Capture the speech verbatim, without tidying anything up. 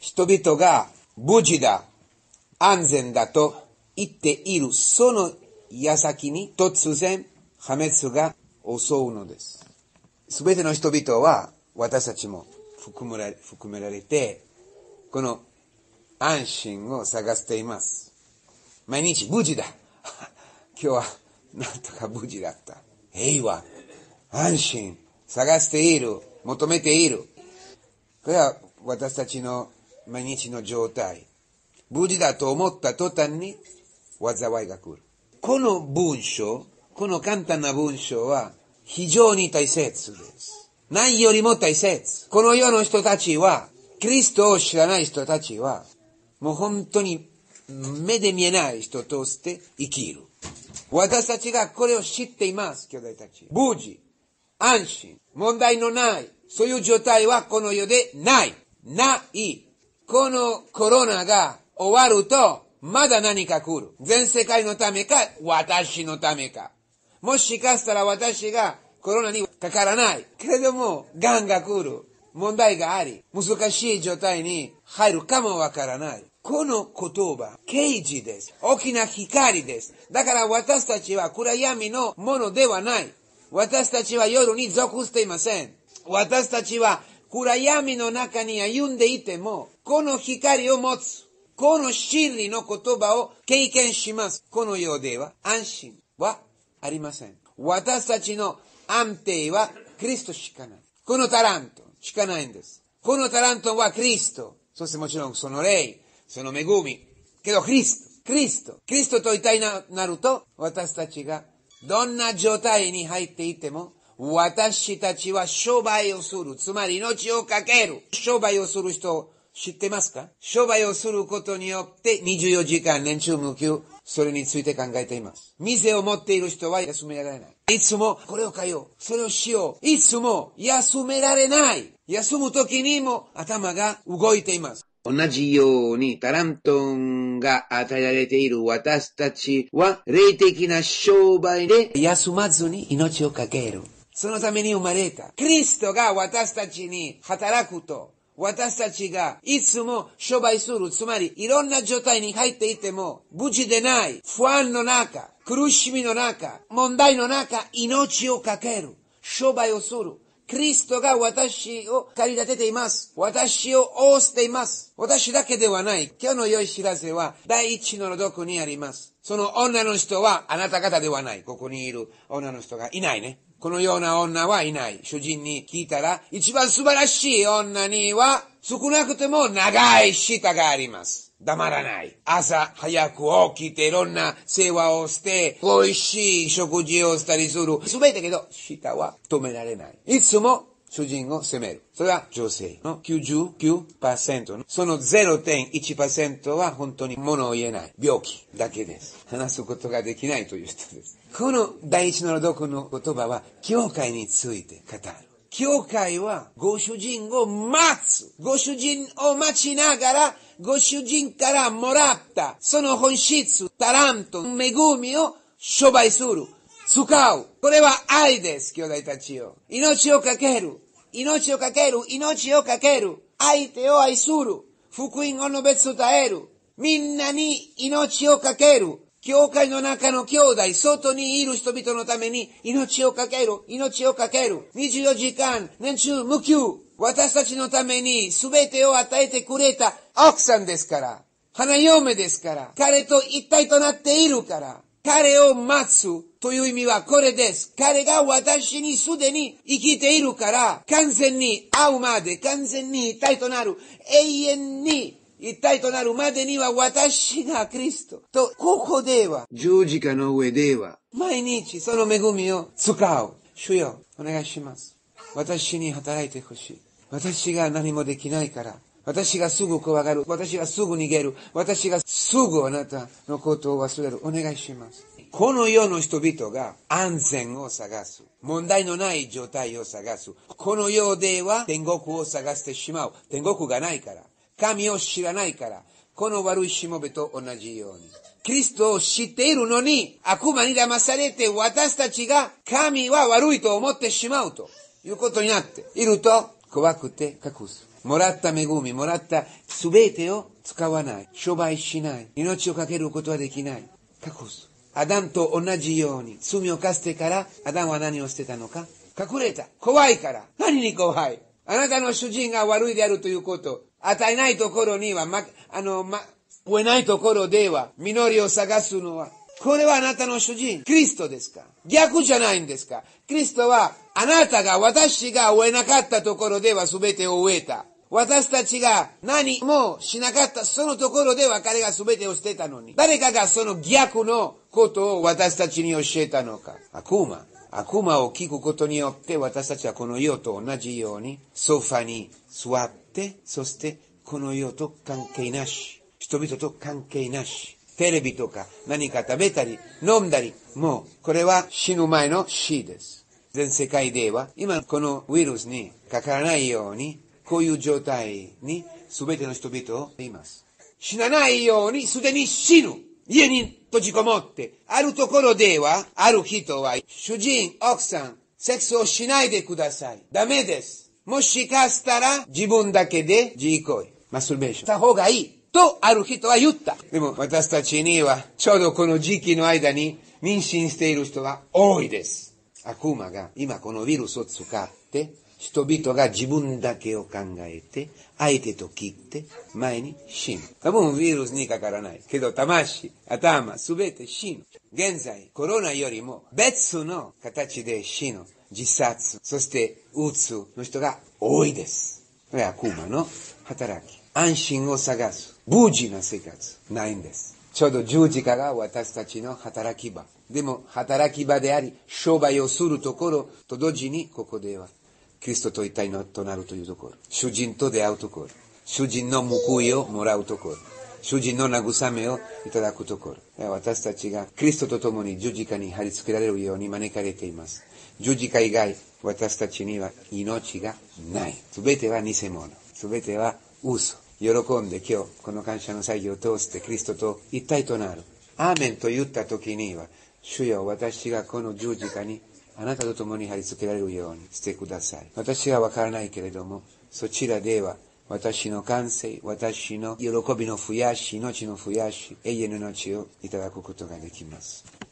人々が無事だ、安全だと言っているその矢先に突然破滅が襲うのです。すべての人々は私たちも含められ、含められて、この安心を探しています。毎日無事だ。今日はなんとか無事だった。平和、安心、探している、求めている。これは私たちの毎日の状態。無事だと思った途端に災いが来る。この文章、この簡単な文章は非常に大切です。何よりも大切。この世の人たちは、キリストを知らない人たちは、もう本当に目で見えない人として生きる。私たちがこれを知っています、兄弟たち。無事、安心、問題のない、そういう状態はこの世でない。ない。このコロナが終わると、まだ何か来る。全世界のためか、私のためか。もしかしたら私がコロナにかからない。けれども、癌が来る。問題があり、難しい状態に入るかもわからない。この言葉、啓示です。大きな光です。だから私たちは暗闇のものではない。私たちは夜に属していません。私たちは暗闇の中に歩んでいても、この光を持つ。この真理の言葉を経験します。この世では安心はありません。私たちの安定はキリストしかない。このタラントしかないんです。このタラントはキリスト。そしてもちろんその霊、その恵み。けどキリスト、キリスト、キリストと一体になると、私たちがどんな状態に入っていても、私たちは商売をする。つまり命をかける。商売をする人、知ってますか？商売をすることによってにじゅうよじかん年中無休、それについて考えています。店を持っている人は休められない。いつもこれを買おう、それをしよう。いつも休められない。休む時にも頭が動いています。同じようにタラントンが与えられている私たちは霊的な商売で休まずに命をかける。そのために生まれた。キリストが私たちに働くと、私たちがいつも商売する。つまりいろんな状態に入っていても無事でない。不安の中、苦しみの中、問題の中、命をかける。商売をする。キリストが私を駆り立てています。私を覆しています。私だけではない。今日の良い知らせは第一の読にあります。その女の人はあなた方ではない。ここにいる女の人がいないね。このような女はいない。主人に聞いたら、一番素晴らしい女には少なくても長い舌があります。黙らない。朝早く起きていろんな世話をして、美味しい食事をしたりする。すべてけど、舌は止められない。いつも主人を責める。それは女性の きゅうじゅうきゅうパーセント。その ゼロてんいちパーセント は本当に物を言えない。病気だけです。話すことができないという人です。この第一の読の言葉は、教会について語る。教会はご主人を待つ。ご主人を待ちながら、ご主人からもらったその本質、タラント、恵みを商売する。使う。これは愛です、兄弟たちよ。命をかける。命をかける。命をかける。相手を愛する。福音を述べ伝える。みんなに命をかける。教会の中の兄弟、外にいる人々のために命をかける。命をかける。にじゅうよじかん、年中無休。私たちのために全てを与えてくれた奥さんですから。花嫁ですから。彼と一体となっているから。彼を待つという意味はこれです。彼が私にすでに生きているから、完全に会うまで、完全に一体となる、永遠に一体となるまでには私がキリストと、ここでは、十字架の上では、毎日その恵みを使う。主よ、お願いします。私に働いてほしい。私が何もできないから。私がすぐ怖がる。私がすぐ逃げる。私がすぐあなたのことを忘れる。お願いします。この世の人々が安全を探す。問題のない状態を探す。この世では天国を探してしまう。天国がないから。神を知らないから。この悪いしもべと同じように。キリストを知っているのに悪魔に騙されて私たちが神は悪いと思ってしまうということになっていると怖くて隠す。 もらった恵み、もらったすべてを使わない。商売しない。命をかけることはできない。隠す。アダムと同じように、罪を犯してから、アダムは何をしてたのか？隠れた。怖いから。何に怖い？あなたの主人が悪いであるということ。与えないところには、ま、あの、ま、植えないところでは、実りを探すのは、これはあなたの主人、クリストですか？逆じゃないんですか？クリストは、あなたが、私が植えなかったところでは全てを植えた。私たちが何もしなかった、そのところでは彼が全てを捨てたのに、誰かがその逆のことを私たちに教えたのか。悪魔。悪魔を聞くことによって私たちはこの世と同じようにソファに座って、そしてこの世と関係なし、人々と関係なし、テレビとか何か食べたり飲んだり、もうこれは死ぬ前の死です。全世界では今このウイルスにかからないように、こういう状態に全ての人々をいます。死なないようにすでに死ぬ。家に閉じこもって、あるところでは、ある人は、主人、奥さん、セックスをしないでください。ダメです。もしかしたら、自分だけで自慰行為、マスターベーションした方がいい。と、ある人は言った。でも、私たちには、ちょうどこの時期の間に、妊娠している人が多いです。悪魔が、今このウイルスを使って、人々が自分だけを考えて、相手と切って、前に死ぬ。多分ウイルスにかからない。けど、魂、頭、すべて死ぬ。現在、コロナよりも別の形で死ぬ。自殺、そしてうつの人が多いです。これは悪魔の働き。安心を探す。無事な生活、ないんです。ちょうど十字架が私たちの働き場。でも、働き場であり、商売をするところと同時に、ここでは、キリストと一体となるというところ。主人と出会うところ。主人の報いをもらうところ。主人の慰めをいただくところ。私たちがキリストと共に十字架に貼り付けられるように招かれています。十字架以外、私たちには命がない。すべては偽物。すべては嘘。喜んで今日、この感謝の作業を通してキリストと一体となる。アーメンと言った時には、主よ、私がこの十字架にあなたと共に貼り付けられるようにしてください。私はわからないけれども、そちらでは私の完成、私の喜びの増やし、命の増やし、永遠の命をいただくことができます。